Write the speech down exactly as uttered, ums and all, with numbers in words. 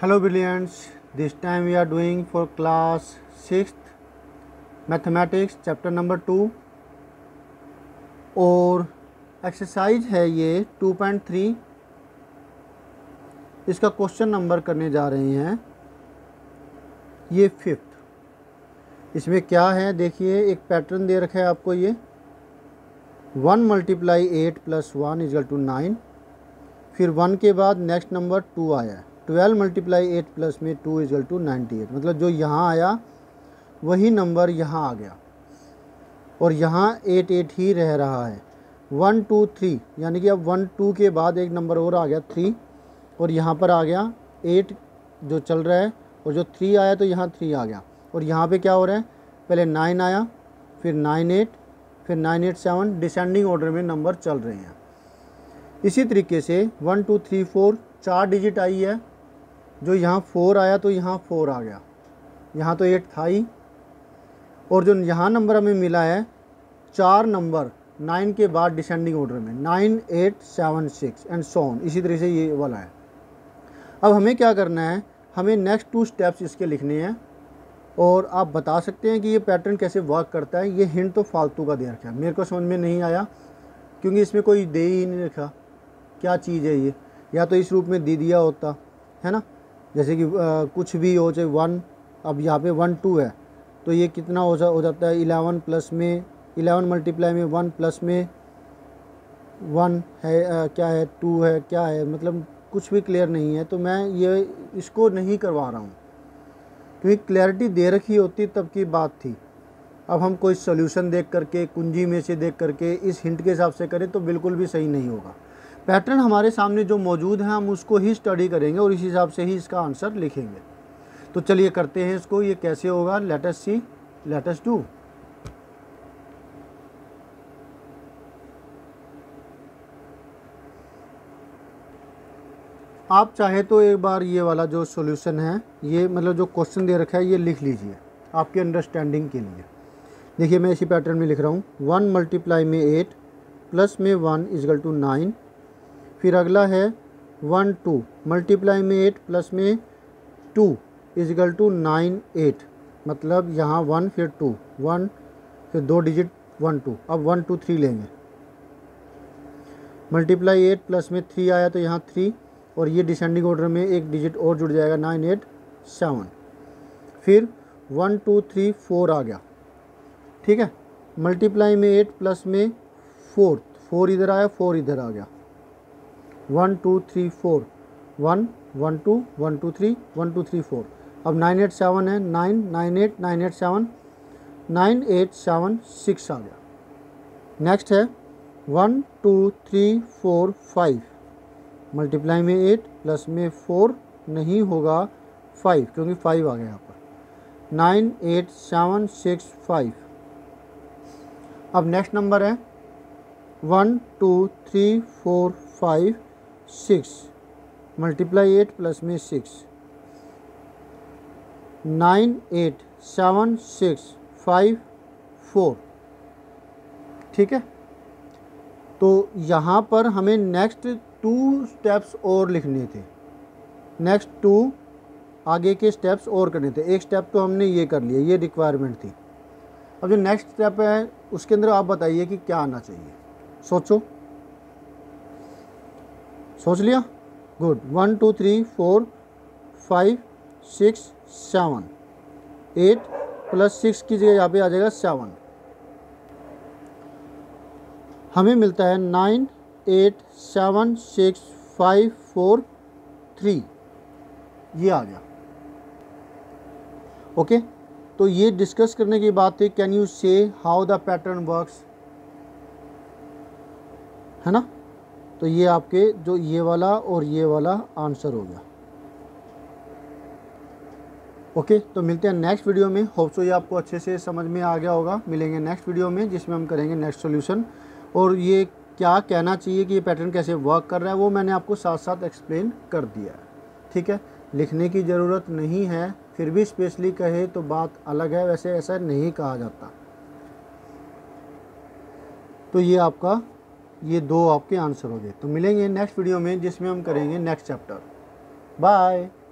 Hello brilliants, this time we are doing for class sixth mathematics chapter number two और exercise है ये two point three. इसका question number करने जा रहे हैं ये फिफ्थ। इसमें क्या है देखिए, एक पैटर्न दे रखा है आपको, ये one multiply eight plus one equal two nine. फिर वन के बाद नेक्स्ट नंबर टू आया है, ट्वेल्व मल्टीप्लाई एट प्लस में two equal two ninety eight. मतलब जो यहाँ आया वही नंबर यहाँ आ गया और यहाँ एट एट ही रह रहा है। वन टू थ्री यानी कि अब वन टू के बाद एक नंबर और आ गया थ्री, और यहाँ पर आ गया एट जो चल रहा है, और जो थ्री आया तो यहाँ थ्री आ गया। और यहाँ पे क्या हो रहा है, पहले नाइन आया, फिर नाइन एट, फिर nine eight seven, descending order में नंबर चल रहे हैं। इसी तरीके से वन टू थ्री फोर चार डिजिट आई है, जो यहाँ फोर आया तो यहाँ फोर आ गया, यहाँ तो एट था ही। और जो यहाँ नंबर हमें मिला है चार नंबर नाइन के बाद डिसेंडिंग ऑर्डर में, nine eight seven six and so on, इसी तरह से ये वाला है। अब हमें क्या करना है, हमें नेक्स्ट टू स्टेप्स इसके लिखने हैं और आप बता सकते हैं कि ये पैटर्न कैसे वर्क करता है। ये हिंट तो फालतू का दे रखा है, मेरे को समझ में नहीं आया क्योंकि इसमें कोई दे ही नहीं रखा क्या चीज़ है ये, या तो इस रूप में दे दिया होता है ना, जैसे कि आ, कुछ भी हो, चाहे वन, अब यहाँ पे वन टू है तो ये कितना हो जा हो जाता है इलेवन प्लस में, इलेवन मल्टीप्लाई में वन प्लस में वन है, आ, क्या है टू है, क्या है, मतलब कुछ भी क्लियर नहीं है। तो मैं ये इसको नहीं करवा रहा हूँ क्योंकि क्लैरिटी दे रखी होती तब की बात थी। अब हम कोई सोल्यूशन देख करके, कुंजी में से देख करके इस हिंट के हिसाब से करें तो बिल्कुल भी सही नहीं होगा। पैटर्न हमारे सामने जो मौजूद है हम उसको ही स्टडी करेंगे और इस हिसाब से ही इसका आंसर लिखेंगे। तो चलिए करते हैं इसको, ये कैसे होगा, let us see, let us do. आप चाहे तो एक बार ये वाला जो सॉल्यूशन है, ये मतलब जो क्वेश्चन दे रखा है ये लिख लीजिए आपकी अंडरस्टैंडिंग के लिए। देखिए मैं इसी पैटर्न में लिख रहा हूँ, वन मल्टीप्लाई में एट प्लस में वन इजगल टू नाइन। फिर अगला है वन टू मल्टीप्लाई में एट प्लस में two equal two nine eight. मतलब यहाँ वन फिर टू, वन फिर दो डिजिट वन टू, अब वन टू थ्री लेंगे। मल्टीप्लाई एट प्लस में थ्री आया तो यहाँ थ्री, और ये डिसेंडिंग ऑर्डर में एक डिजिट और जुड़ जाएगा, नाइन एट सेवन। फिर वन टू थ्री फोर आ गया, ठीक है। मल्टीप्लाई में एट प्लस में फोर, फोर इधर आया, फोर इधर आ गया, one two three four, one one two one two three one two three four. अब नाइन एट सेवन है, nine nine eight nine eight seven, nine eight seven six आ गया। नेक्स्ट है one two three four five, multiply में eight plus में four नहीं होगा five, क्योंकि फाइव आ गया यहाँ पर, nine eight seven six five. अब नेक्स्ट नंबर है one two three four five six, multiply eight plus में six, nine eight seven six five four, ठीक है। तो यहाँ पर हमें नेक्स्ट टू स्टेप्स और लिखने थे, नेक्स्ट टू आगे के स्टेप्स और करने थे। एक स्टेप तो हमने ये कर लिया, ये रिक्वायरमेंट थी। अब जो नेक्स्ट स्टेप है उसके अंदर आप बताइए कि क्या आना चाहिए, सोचो, सोच लिया, good. One two three four five six seven, eight plus six की जगह यहाँ पे आ जाएगा सेवन। हमें मिलता है nine eight seven six five four three, ये आ गया। ओके, तो ये डिस्कस करने की बात थी, can you say how the pattern works, है ना। तो ये आपके जो ये वाला और ये वाला आंसर हो गया। ओके, तो मिलते हैं नेक्स्ट वीडियो में। होप सो ये आपको अच्छे से समझ में आ गया होगा। मिलेंगे नेक्स्ट वीडियो में जिसमें हम करेंगे नेक्स्ट सॉल्यूशन, और ये क्या कहना चाहिए कि ये पैटर्न कैसे वर्क कर रहा है वो मैंने आपको साथ साथ एक्सप्लेन कर दिया है, ठीक है। लिखने की ज़रूरत नहीं है, फिर भी स्पेशली कहे तो बात अलग है, वैसे ऐसा नहीं कहा जाता। तो ये आपका ये दो आपके आंसर हो गए। तो मिलेंगे नेक्स्ट वीडियो में जिसमें हम करेंगे नेक्स्ट चैप्टर। बाय।